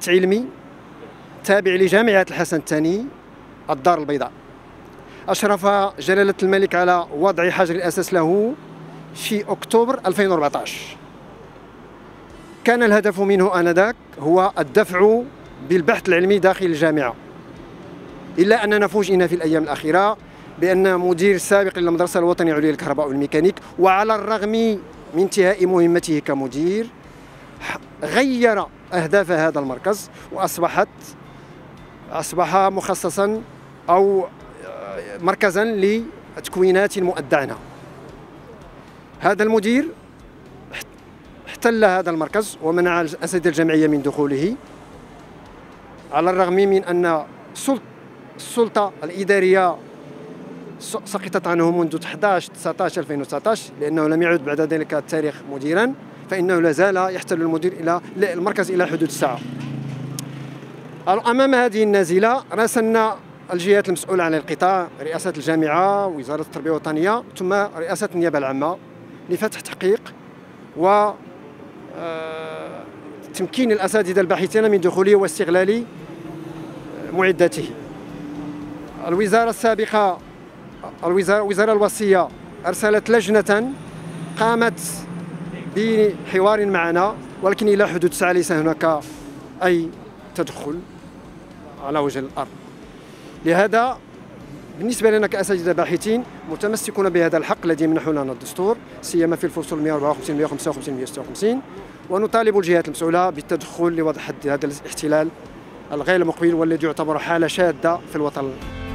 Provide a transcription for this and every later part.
بحث علمي تابع لجامعة الحسن الثاني الدار البيضاء. أشرف جلالة الملك على وضع حجر الأساس له في أكتوبر 2014. كان الهدف منه آنذاك هو الدفع بالبحث العلمي داخل الجامعة، إلا أننا فوجئنا في الأيام الأخيرة بأن مدير سابق للمدرسة الوطنية العليا للكهرباء والميكانيك، وعلى الرغم من انتهاء مهمته كمدير، غير أهداف هذا المركز وأصبح مخصصا أو مركزا لتكوينات مؤدعنة. هذا المدير احتل هذا المركز ومنع الأساتذة الجامعية من دخوله، على الرغم من أن السلطة الإدارية سقطت عنه منذ 11/19/2019 لأنه لم يعد بعد ذلك التاريخ مديرا، فإنه لا زال يحتل المركز إلى حدود الساعة. أمام هذه النازلة راسلنا الجهات المسؤولة عن القطاع، رئاسة الجامعة، وزارة التربية الوطنية، ثم رئاسة النيابة العامة، لفتح تحقيق و تمكين الأساتذة الباحثين من دخوله واستغلال معداته. الوزارة السابقة، الوزارة الوصية، أرسلت لجنة قامت بحوار معنا، ولكن إلى حدود الساعة ليس هناك أي تدخل على وجه الأرض. لهذا بالنسبة لنا كأساتذة باحثين متمسكون بهذا الحق الذي يمنحه لنا الدستور، سيما في الفصول 154 155 156، ونطالب الجهات المسؤولة بالتدخل لوضع حد هذا الاحتلال الغير مقبل والذي يعتبر حالة شاذة في الوطن.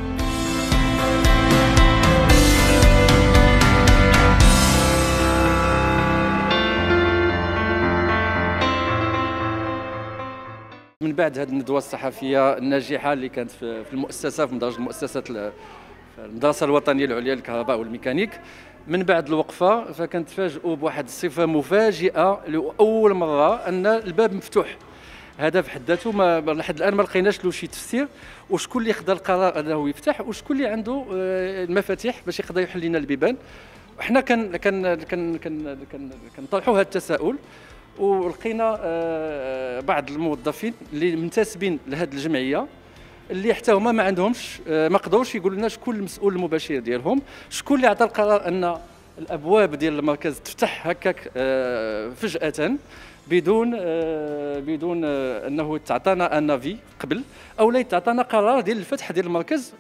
من بعد هذه الندوة الصحفية الناجحة اللي كانت في المؤسسة، في مدرج المؤسسات المدرسة الوطنية العليا للكهرباء والميكانيك، من بعد الوقفة فكنتفاجئوا بواحد الصفة مفاجئة لأول مرة أن الباب مفتوح. هذا في حد ذاته لحد الآن ما لقيناش له شي تفسير، وشكون اللي خدا القرار أنه يفتح، وشكون اللي عنده المفاتيح باش يقدر يحل لنا البيبان. وحنا كنطرحوا هذا التساؤل، ولقينا بعض الموظفين اللي منتسبين لهذه الجمعيه اللي حتى هما ما عندهمش، ما قدروش يقولوا لنا شكون المسؤول المباشر ديالهم، شكون اللي عطى القرار ان الابواب ديال المركز تفتح هكاك فجاه بدون انه تعطانا نافي قبل، او لا تعطانا قرار ديال الفتح ديال المركز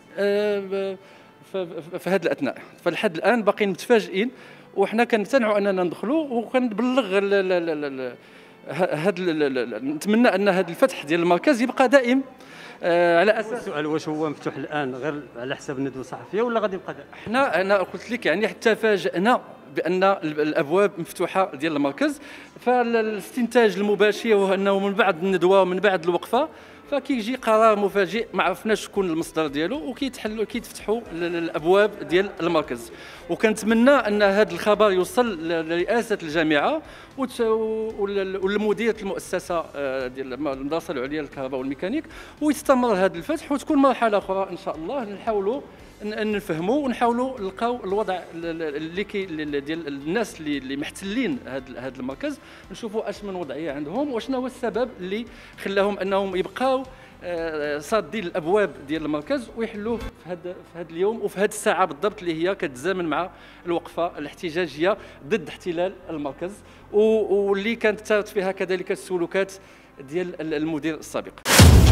في هذا الاثناء. فلحد الان باقيين متفاجئين، وحنا كنمتنعوا اننا ندخلوا، وكنبلغ نتمنى ان هذا الفتح ديال المركز يبقى دائم على اساس. السؤال واش هو مفتوح الان غير على حساب الندوه الصحفيه ولا غادي يبقى دائم؟ انا قلت لك يعني حتى فاجئنا بان الابواب مفتوحه ديال المركز، فالاستنتاج المباشر هو انه من بعد الندوه ومن بعد الوقفه فكيجي قرار مفاجئ ما عرفناش شكون المصدر ديالو، وكيتفتحوا الابواب ديال المركز. وكنتمنى ان هذا الخبر يوصل لرئاسه الجامعه والمديريه المؤسسه ديال المدرسه العليا للكهرباء والميكانيك، ويستمر هذا الفتح وتكون مرحله اخرى ان شاء الله. نحاولوا نفهموا ونحاولوا نلقاو الوضع اللي ديال الناس اللي محتلين هذا المركز، نشوفوا اش من وضعيه عندهم وشنو هو السبب اللي خلاهم انهم يبقاو صادين الابواب ديال المركز ويحلوه في هذا اليوم وفي هذه الساعه بالضبط اللي هي كتزامن مع الوقفه الاحتجاجيه ضد احتلال المركز، واللي كانت ثارت فيها كذلك السلوكات ديال المدير السابق.